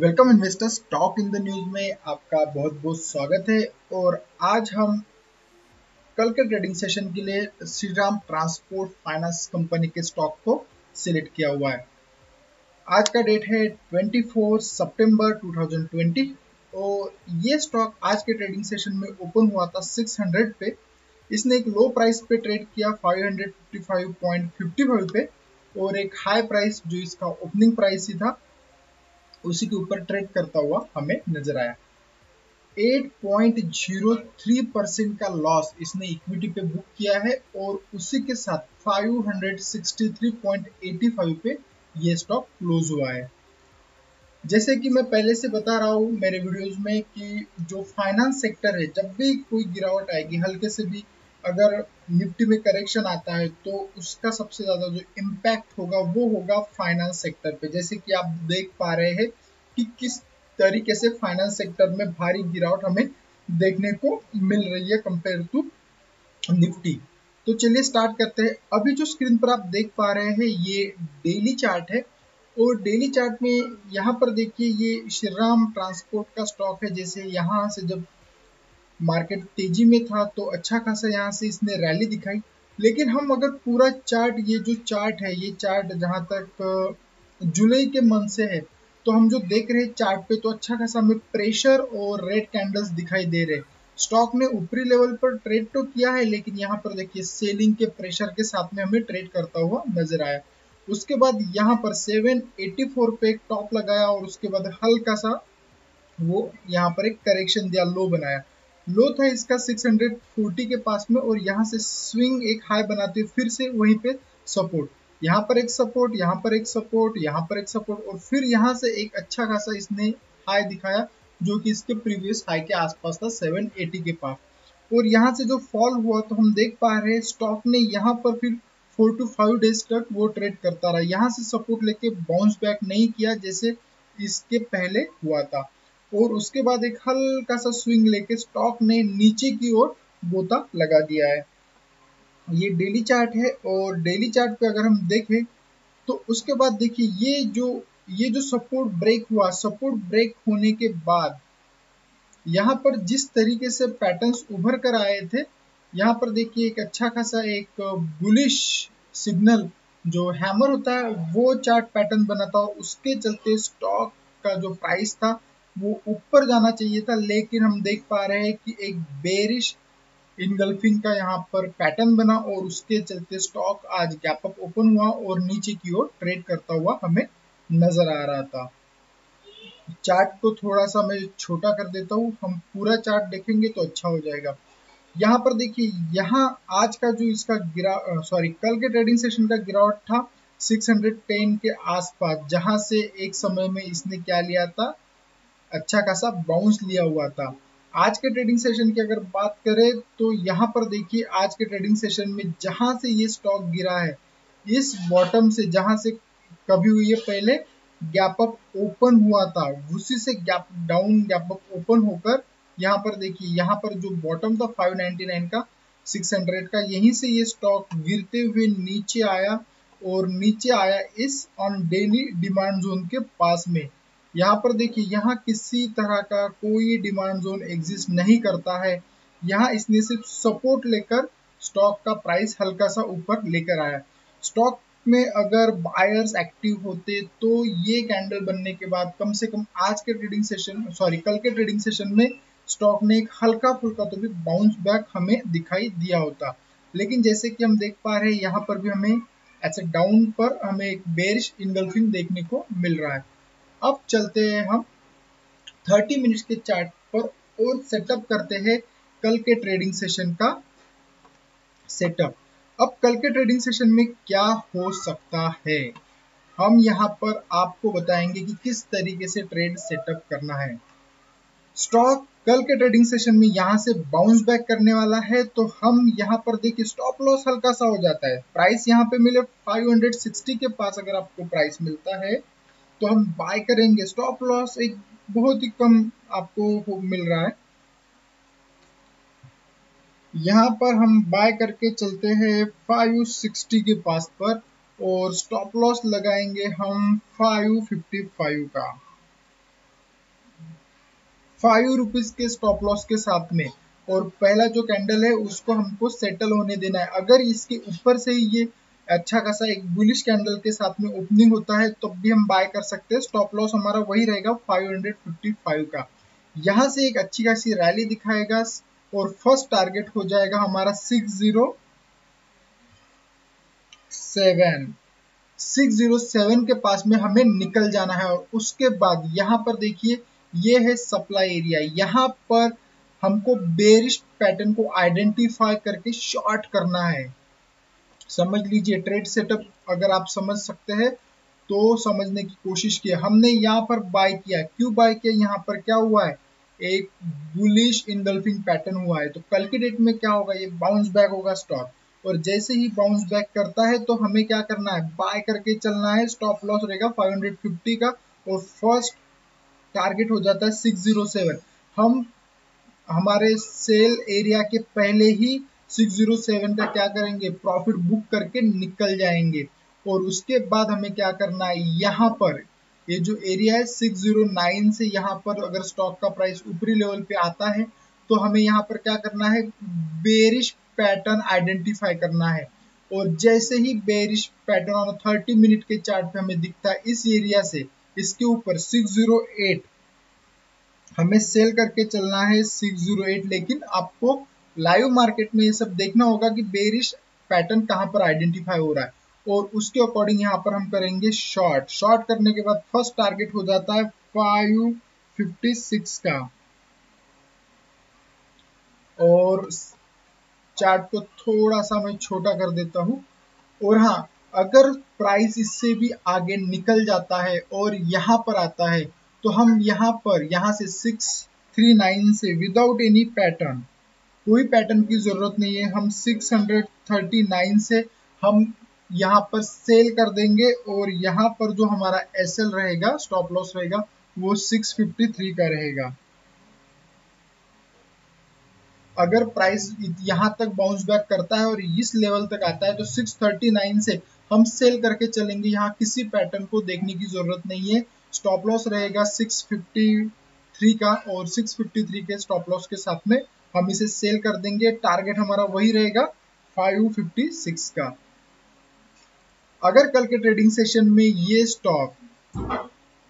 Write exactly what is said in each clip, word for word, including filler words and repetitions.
Welcome investors, talk in the news में आपका बहुत बहुत स्वागत है। और आज हम कल के ट्रेडिंग सेशन के लिए श्रीराम ट्रांसपोर्ट फाइनेंस कंपनी के स्टॉक को सिलेक्ट किया हुआ है। आज का डेट है चौबीस सितंबर दो हज़ार बीस और ये स्टॉक आज के ट्रेडिंग सेशन में ओपन हुआ था छह सौ पे। इसने एक लो प्राइस पे ट्रेड किया पाँच सौ पचपन पॉइंट पाँच पाँच पे और एक हाई प्राइस जो इसका ओपनिंग प्राइस ही था उसी के ऊपर ट्रेड करता हुआ हमें नजर आया। आठ पॉइंट शून्य तीन परसेंट का लॉस इसने इक्विटी पे बुक किया है और उसी के साथ पाँच सौ तिरसठ पॉइंट पचासी पे ये स्टॉक क्लोज हुआ है। जैसे कि मैं पहले से बता रहा हूँ मेरे वीडियोस में कि जो फाइनेंस सेक्टर है, जब भी कोई गिरावट आएगी हल्के से भी, अगर निफ्टी में करेक्शन आता है तो उसका सबसे ज्यादा जो इम्पैक्ट होगा वो होगा फाइनेंस सेक्टर पे। जैसे कि आप देख पा रहे हैं कि किस तरीके से फाइनेंस सेक्टर में भारी गिरावट हमें देखने को मिल रही है कंपेयर टू निफ्टी। तो चलिए स्टार्ट करते हैं। अभी जो स्क्रीन पर आप देख पा रहे हैं ये डेली चार्ट है और डेली चार्ट में यहाँ पर देखिए ये श्रीराम ट्रांसपोर्ट का स्टॉक है। जैसे यहाँ से जब मार्केट तेजी में था तो अच्छा खासा यहाँ से इसने रैली दिखाई, लेकिन हम अगर पूरा चार्ट, ये जो चार्ट है, ये चार्ट जहाँ तक जुलाई के मंथ से है, तो हम जो देख रहे हैं चार्ट पे तो अच्छा खासा हमें प्रेशर और रेड कैंडल्स दिखाई दे रहे। स्टॉक ने ऊपरी लेवल पर ट्रेड तो किया है, लेकिन यहाँ पर देखिए सेलिंग के प्रेशर के साथ में हमें ट्रेड करता हुआ नजर आया। उसके बाद यहाँ पर सात सौ चौरासी पे एक टॉप लगाया और उसके बाद हल्का सा वो यहाँ पर एक करेक्शन दिया, लो बनाया। लो था इसका छह सौ चालीस के पास में और यहाँ से स्विंग एक हाई बनाते हुए फिर से वहीं पे सपोर्ट, यहाँ पर एक सपोर्ट, यहाँ पर एक सपोर्ट, यहाँ पर एक सपोर्ट और फिर यहाँ से एक अच्छा खासा इसने हाई दिखाया जो कि इसके प्रीवियस हाई के आसपास था सात सौ अस्सी के पास। और यहाँ से जो फॉल हुआ तो हम देख पा रहे हैं स्टॉक ने यहाँ पर फिर फोर टू फाइव डेज तक वो ट्रेड करता रहा, यहाँ से सपोर्ट लेके बाउंस बैक नहीं किया जैसे इसके पहले हुआ था। और उसके बाद एक हल्का सा स्विंग लेके स्टॉक ने नीचे की ओर गोता लगा दिया है। ये डेली चार्ट है और डेली चार्ट पे अगर हम देखें तो उसके बाद देखिए ये जो ये जो सपोर्ट ब्रेक हुआ, सपोर्ट ब्रेक होने के बाद यहाँ पर जिस तरीके से पैटर्न्स उभर कर आए थे, यहाँ पर देखिए एक अच्छा खासा एक बुलिश सिग्नल जो हैमर होता है वो चार्ट पैटर्न बना था। उसके चलते स्टॉक का जो प्राइस था वो ऊपर जाना चाहिए था, लेकिन हम देख पा रहे हैं कि एक बेरिश इनगल्फिंग का यहाँ पर पैटर्न बना और उसके चलते स्टॉक आज गैप अप ओपन हुआ और नीचे की ओर ट्रेड करता हुआ हमें नजर आ रहा था। चार्ट को थोड़ा सा मैं छोटा कर देता हूँ, हम पूरा चार्ट देखेंगे तो अच्छा हो जाएगा। यहाँ पर देखिए यहाँ आज का जो इसका गिरा सॉरी कल के ट्रेडिंग सेशन का गिरावट था छह सौ दस के आसपास, जहां से एक समय में इसने क्या लिया था, अच्छा खासा बाउंस लिया हुआ था। आज के ट्रेडिंग सेशन की अगर बात करें तो यहाँ पर देखिए आज के ट्रेडिंग सेशन में जहां से ये स्टॉक गिरा है, इस बॉटम से जहां से कभी हुई है पहले गैप अप ओपन हुआ था, उसी से gap down gap up open होकर यहाँ पर देखिए यहाँ पर जो बॉटम था पाँच सौ निन्यानवे का, छह सौ का, यहीं से ये स्टॉक गिरते हुए नीचे आया और नीचे आया इस ऑन डेली डिमांड जोन के पास में। यहाँ पर देखिए यहाँ किसी तरह का कोई डिमांड जोन एग्जिस्ट नहीं करता है, यहाँ इसने सिर्फ सपोर्ट लेकर स्टॉक का प्राइस हल्का सा ऊपर लेकर आया। स्टॉक में अगर बायर्स एक्टिव होते तो ये कैंडल बनने के बाद कम से कम आज के ट्रेडिंग सेशन सॉरी कल के ट्रेडिंग सेशन में स्टॉक ने एक हल्का फुल्का तो भी बाउंस बैक हमें दिखाई दिया होता, लेकिन जैसे कि हम देख पा रहे हैं यहाँ पर भी हमें ऐसे डाउन पर हमें एक बेरिश इनगल्फिंग देखने को मिल रहा है। अब चलते हैं हम तीस मिनट्स के चार्ट पर और सेटअप करते हैं कल के ट्रेडिंग सेशन का सेटअप। अब कल के ट्रेडिंग सेशन में क्या हो सकता है, हम यहाँ पर आपको बताएंगे कि किस तरीके से ट्रेड सेटअप करना है। स्टॉक कल के ट्रेडिंग सेशन में यहाँ से बाउंस बैक करने वाला है, तो हम यहाँ पर देखिए स्टॉप लॉस हल्का सा हो जाता है। प्राइस यहाँ पे मिले पाँच सौ साठ के पास अगर आपको प्राइस मिलता है तो हम बाय करेंगे। स्टॉप लॉस एक बहुत ही कम आपको मिल रहा है, यहाँ पर हम बाय करके चलते हैं पाँच सौ साठ के पास पर और स्टॉप लॉस लगाएंगे हम पाँच सौ पचपन का। फाइव रुपीज के स्टॉप लॉस के साथ में, और पहला जो कैंडल है उसको हमको सेटल होने देना है। अगर इसके ऊपर से ही ये अच्छा खासा एक बुलिश कैंडल के साथ में ओपनिंग होता है तब तो भी हम बाय कर सकते हैं। स्टॉप लॉस हमारा वही रहेगा फाइव फिफ्टी फाइव का। यहाँ से एक अच्छी खासी रैली दिखाएगा और फर्स्ट टारगेट हो जाएगा हमारा six zero seven six zero seven के पास में हमें निकल जाना है। और उसके बाद यहाँ पर देखिए ये है सप्लाई एरिया, यहाँ पर हमको बेरिश पैटर्न को आइडेंटिफाई करके शॉर्ट करना है। समझ लीजिए ट्रेड सेटअप अगर आप समझ सकते हैं तो समझने की कोशिश किया। हमने यहाँ पर बाय किया, क्यों बाय किया, यहाँ पर क्या हुआ है, एक बुलिश इनगल्फिंग पैटर्न हुआ है। तो कल के डेट में क्या होगा, ये बाउंस बैक होगा स्टॉक, और जैसे ही बाउंस बैक करता है तो हमें क्या करना है, बाय करके चलना है। स्टॉप लॉस रहेगा फाइव फिफ्टी का और फर्स्ट टारगेट हो जाता है सिक्स जीरो सेवन। हम हमारे सेल एरिया के पहले ही सिक्स जीरो सेवन का क्या करेंगे, प्रॉफिट बुक करके निकल जाएंगे। और उसके बाद हमें क्या करना है, यहाँ पर ये जो एरिया है सिक्स जीरो नाइन से यहाँ पर अगर स्टॉक का प्राइस ऊपरी लेवल पे आता है तो हमें यहाँ पर क्या करना है, बेरिश पैटर्न आइडेंटिफाई करना है। और जैसे ही bearish pattern on thirty minute के चार्ट पे हमें दिखता है इस एरिया से इसके ऊपर सिक्स जीरो एट, हमें सेल करके चलना है सिक्स जीरो एट। लेकिन आपको लाइव मार्केट में ये सब देखना होगा कि बेरिश पैटर्न कहां पर आइडेंटिफाई हो रहा है, और उसके अकॉर्डिंग यहाँ पर हम करेंगे शॉर्ट। शॉर्ट करने के बाद फर्स्ट टारगेट हो जाता है फाइव फिफ्टी सिक्स का, और चार्ट को थोड़ा सा मैं छोटा कर देता हूं। और हाँ, अगर प्राइस इससे भी आगे निकल जाता है और यहाँ पर आता है तो हम यहाँ पर यहाँ से सिक्स थ्री नाइन से विदाउट एनी पैटर्न, कोई पैटर्न की जरूरत नहीं है, हम सिक्स थर्टी नाइन से हम यहाँ पर सेल कर देंगे। और यहाँ पर जो हमारा एसएल रहेगा, स्टॉप लॉस रहेगा, वो सिक्स फिफ्टी थ्री का रहेगा। अगर प्राइस यहाँ तक बाउंस बैक करता है और इस लेवल तक आता है तो सिक्स थर्टी नाइन से हम सेल करके चलेंगे। यहाँ किसी पैटर्न को देखने की जरूरत नहीं है। स्टॉप लॉस रहेगा सिक्स फिफ्टी थ्री का, और सिक्स फिफ्टी थ्री के स्टॉप लॉस के साथ में हम इसे सेल कर देंगे। टारगेट हमारा वही रहेगा फाइव फिफ्टी सिक्स का। अगर कल के ट्रेडिंग सेशन में ये स्टॉक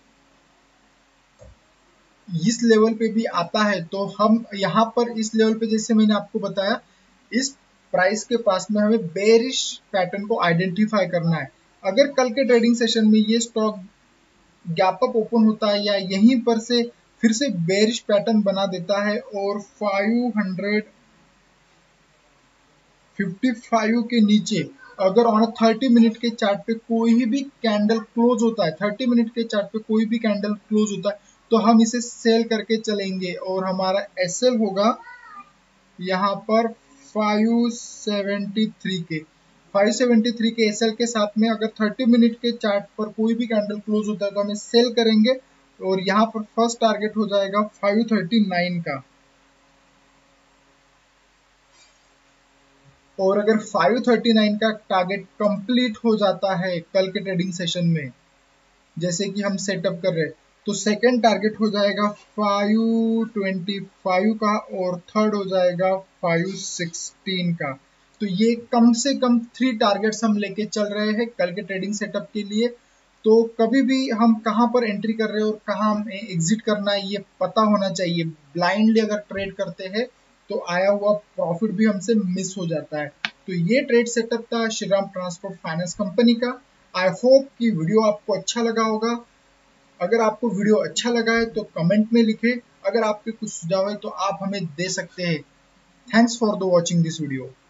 इस लेवल पे भी आता है तो हम यहाँ पर इस लेवल पे, जैसे मैंने आपको बताया, इस प्राइस के पास में हमें बेरिश पैटर्न को आइडेंटिफाई करना है। अगर कल के ट्रेडिंग सेशन में ये स्टॉक गैप अप ओपन होता है या यहीं पर से फिर से बेरिश पैटर्न बना देता है और फाइव फिफ्टी फाइव के नीचे अगर ऑन थर्टी मिनट के चार्ट पे कोई भी कैंडल क्लोज होता है, थर्टी मिनट के चार्ट पे कोई भी कैंडल क्लोज होता है तो हम इसे सेल करके चलेंगे। और हमारा एसएल होगा यहाँ पर फाइव सेवेंटी थ्री के फाइव सेवेंटी थ्री के एसएल के साथ में अगर थर्टी मिनट के चार्ट पर कोई भी कैंडल क्लोज होता है तो हमें सेल करेंगे। और यहाँ पर फर्स्ट टारगेट हो जाएगा फाइव थर्टी नाइन का। और अगर फाइव थर्टी नाइन का टारगेट कंप्लीट हो जाता है कल के ट्रेडिंग सेशन में, जैसे कि हम सेटअप कर रहे हैं, तो सेकंड टारगेट हो जाएगा फाइव ट्वेंटी फाइव का और थर्ड हो जाएगा फाइव सिक्सटीन का। तो ये कम से कम थ्री टारगेट्स हम लेके चल रहे हैं कल के ट्रेडिंग सेटअप के लिए। तो कभी भी हम कहाँ पर एंट्री कर रहे हैं और कहाँ हमें एग्जिट करना है ये पता होना चाहिए। ब्लाइंडली अगर ट्रेड करते हैं तो आया हुआ प्रॉफिट भी हमसे मिस हो जाता है। तो ये ट्रेड सेटअप था श्रीराम ट्रांसपोर्ट फाइनेंस कंपनी का। आई होप कि वीडियो आपको अच्छा लगा होगा। अगर आपको वीडियो अच्छा लगा है तो कमेंट में लिखें। अगर आपके कुछ सुझाव है तो आप हमें दे सकते हैं। Thanks for the watching this video.